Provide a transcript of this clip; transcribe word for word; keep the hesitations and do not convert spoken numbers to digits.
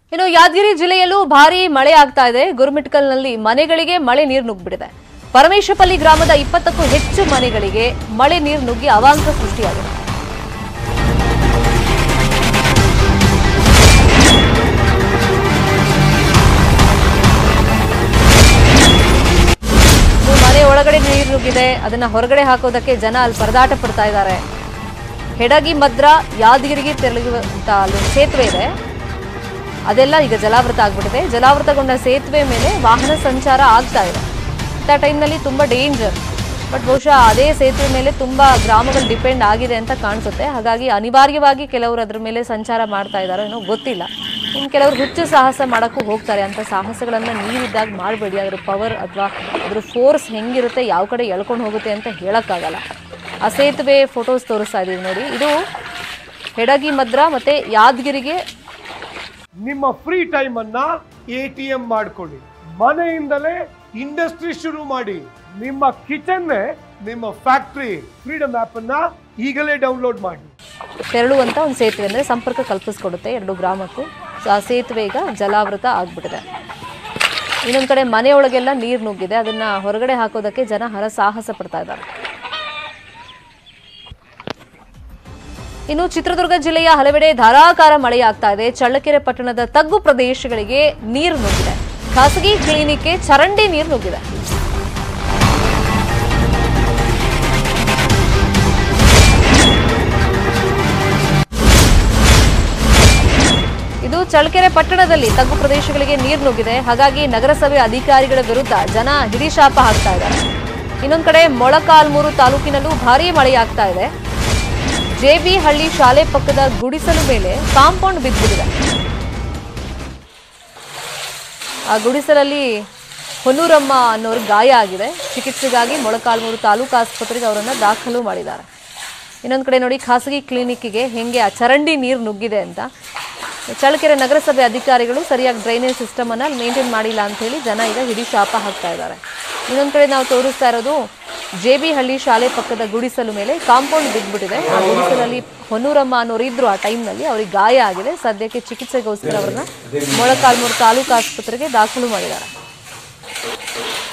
ಇನ್ನು ಯಾದಗಿರಿ ಜಿಲ್ಲೆಯಲ್ಲೂ ಭಾರೀ ಮಳೆ ಆಗ್ತಾ ಇದೆ. ಗುರುಮಿಟ್ಕಲ್ನಲ್ಲಿ ಮನೆಗಳಿಗೆ ಮಳೆ ನೀರು ನುಗ್ಗಿಬಿಟ್ಟಿದೆ. ಪರಮೇಶ್ವರಪಲ್ಲಿ ಗ್ರಾಮದ ಇಪ್ಪತ್ತಕ್ಕೂ ಹೆಚ್ಚು ಮನೆಗಳಿಗೆ ಮಳೆ ನೀರು ನುಗ್ಗಿ ಅವಾಂತ ಸೃಷ್ಟಿಯಾಗಿದೆ. ಮನೆ ಒಳಗಡೆ ನೀರು ನುಗ್ಗಿದೆ, ಅದನ್ನ ಹೊರಗಡೆ ಹಾಕೋದಕ್ಕೆ ಜನ ಅಲ್ಲಿ ಪರದಾಟ ಪಡ್ತಾ ಇದ್ದಾರೆ. ಹೆಡಗಿ ಮದ್ರಾ ಯಾದಗಿರಿಗೆ ತೆರಳುವಂತ ಅಲ್ಲಿ ಸೇತುವೆ ಇದೆ, ಅದೆಲ್ಲ ಈಗ ಜಲಾವೃತ ಆಗ್ಬಿಟ್ಟಿದೆ. ಜಲಾವೃತಗೊಂಡ ಸೇತುವೆ ಮೇಲೆ ವಾಹನ ಸಂಚಾರ ಆಗ್ತಾ ಇದೆ. ಇಂಥ ಟೈಮ್ನಲ್ಲಿ ತುಂಬ ಡೇಂಜರ್. ಬಟ್ ಬಹುಶಃ ಅದೇ ಸೇತುವೆ ಮೇಲೆ ತುಂಬ ಗ್ರಾಮಗಳು ಡಿಪೆಂಡ್ ಆಗಿದೆ ಅಂತ ಕಾಣಿಸುತ್ತೆ. ಹಾಗಾಗಿ ಅನಿವಾರ್ಯವಾಗಿ ಕೆಲವರು ಅದ್ರ ಮೇಲೆ ಸಂಚಾರ ಮಾಡ್ತಾ ಇದ್ದಾರೋ ಏನೋ ಗೊತ್ತಿಲ್ಲ. ಇನ್ನು ಕೆಲವರು ಹುಚ್ಚು ಸಾಹಸ ಮಾಡೋಕ್ಕೂ ಹೋಗ್ತಾರೆ. ಅಂಥ ಸಾಹಸಗಳನ್ನು ನೀರಿದ್ದಾಗ ಮಾಡಬೇಡಿ. ಅದ್ರ ಪವರ್ ಅಥವಾ ಅದ್ರ ಫೋರ್ಸ್ ಹೆಂಗಿರುತ್ತೆ, ಯಾವ ಕಡೆ ಎಳ್ಕೊಂಡು ಹೋಗುತ್ತೆ ಅಂತ ಹೇಳೋಕ್ಕಾಗಲ್ಲ. ಆ ಸೇತುವೆ ಫೋಟೋಸ್ ತೋರಿಸ್ತಾ ಇದ್ದೀವಿ ನೋಡಿ. ಇದು ಹೆಡಗಿ ಮದ್ರಾ ಮತ್ತು ಯಾದಗಿರಿಗೆ. ನಿಮ್ಮ ಫ್ರೀ ಟೈಮ್ ಅನ್ನ ಎ ಟಿ ಎಂ ಮಾಡ್ಕೊಳ್ಳಿ. ಮನೆಯಿಂದಲೇ ಇಂಡಸ್ಟ್ರಿ ಶುರು ಮಾಡಿ. ನಿಮ್ಮ ಕಿಚನ್ ನಿಮ್ಮ ಫ್ಯಾಕ್ಟರಿ. ಫ್ರೀಡಮ್ ಆಪ್ ಅನ್ನ ಈಗಲೇ ಡೌನ್ಲೋಡ್ ಮಾಡಿ. ತೆರಳುವಂತ ಒಂದು ಸೇತುವೆ ಅಂದರೆ ಸಂಪರ್ಕ ಕಲ್ಪಿಸ್ಕೊಡುತ್ತೆ ಎರಡು ಗ್ರಾಮಕ್ಕೂ. ಆ ಸೇತುವೆ ಈಗ ಜಲಾವೃತ ಆಗ್ಬಿಟ್ಟಿದೆ. ಇನ್ನೊಂದು ಕಡೆ ಮನೆಯೊಳಗೆಲ್ಲ ನೀರು ನುಗ್ಗಿದೆ, ಅದನ್ನ ಹೊರಗಡೆ ಹಾಕೋದಕ್ಕೆ ಜನ ಹರಸಾಹಸ ಪಡ್ತಾ ಇದ್ದಾರೆ. ಇನ್ನು ಚಿತ್ರದುರ್ಗ ಜಿಲ್ಲೆಯ ಹಲವೆಡೆ ಧಾರಾಕಾರ ಮಳೆಯಾಗ್ತಾ ಇದೆ. ಚಳ್ಳಕೆರೆ ಪಟ್ಟಣದ ತಗ್ಗು ಪ್ರದೇಶಗಳಿಗೆ ನೀರು ನುಗ್ಗಿದೆ. ಖಾಸಗಿ ಕ್ಲಿನಿಕ್ಗೆ ಚರಂಡಿ ನೀರು ನುಗ್ಗಿದೆ. ಇದು ಚಳ್ಳಕೆರೆ ಪಟ್ಟಣದಲ್ಲಿ ತಗ್ಗು ಪ್ರದೇಶಗಳಿಗೆ ನೀರು ನುಗ್ಗಿದೆ. ಹಾಗಾಗಿ ನಗರಸಭೆ ಅಧಿಕಾರಿಗಳ ವಿರುದ್ಧ ಜನ ಹಿಡಿಶಾಪ ಹಾಕ್ತಾ ಇದ್ದಾರೆ. ಇನ್ನೊಂದು ಕಡೆ ಮೊಳಕಾಲ್ಮೂರು ತಾಲೂಕಿನಲ್ಲೂ ಭಾರೀ ಮಳೆಯಾಗ್ತಾ ಇದೆ. ಜೆಬಿ ಹಳ್ಳಿ ಶಾಲೆ ಪಕ್ಕದ ಗುಡಿಸಲು ಮೇಲೆ ಕಾಂಪೌಂಡ್ ಬಿದ್ದುಬಿಟ್ಟಿದೆ. ಆ ಗುಡಿಸಲಲ್ಲಿ ಹೊನ್ನೂರಮ್ಮ ಅನ್ನೋರು ಗಾಯ ಆಗಿದೆ. ಚಿಕಿತ್ಸೆಗಾಗಿ ಮೊಳಕಾಲ್ಮೂರು ತಾಲೂಕು ಆಸ್ಪತ್ರೆಗೆ ಅವರನ್ನು ದಾಖಲು ಮಾಡಿದ್ದಾರೆ. ಇನ್ನೊಂದು ಕಡೆ ನೋಡಿ, ಖಾಸಗಿ ಕ್ಲಿನಿಕ್ಗೆ ಹೆಂಗೆ ಆ ಚರಂಡಿ ನೀರು ನುಗ್ಗಿದೆ ಅಂತ. ಚಳ್ಳಕೆರೆ ನಗರಸಭೆ ಅಧಿಕಾರಿಗಳು ಸರಿಯಾಗಿ ಡ್ರೈನೇಜ್ ಸಿಸ್ಟಮ್ ಅನ್ನ ಮೇಂಟೈನ್ ಮಾಡಿಲ್ಲ ಅಂತ ಹೇಳಿ ಜನ ಈಗ ಹಿಡಿ ಶಾಪ ಹಾಕ್ತಾ ಇದ್ದಾರೆ. ಇನ್ನೊಂದು ಕಡೆ ನಾವು ತೋರಿಸ್ತಾ ಇರೋದು ಜೆಬಿ ಹಳ್ಳಿ ಶಾಲೆ ಪಕ್ಕದ ಗುಡಿಸಲು ಮೇಲೆ ಕಾಂಪೌಂಡ್ ಬಿದ್ದುಬಿಟ್ಟಿದೆ. ಆ ಗುಡಿಸಲಲ್ಲಿ ಹೊನ್ನೂರಮ್ಮ ಅನ್ನೋರು ಇದ್ರು. ಆ ಟೈಮ್ನಲ್ಲಿ ಅವ್ರಿಗೆ ಗಾಯ ಆಗಿದೆ. ಸದ್ಯಕ್ಕೆ ಚಿಕಿತ್ಸೆಗೋಸ್ಕರ ಅವರನ್ನ ಮೊಳಕಾಲ್ಮೂರು ತಾಲೂಕು ಆಸ್ಪತ್ರೆಗೆ ದಾಖಲು ಮಾಡಿದ್ದಾರೆ.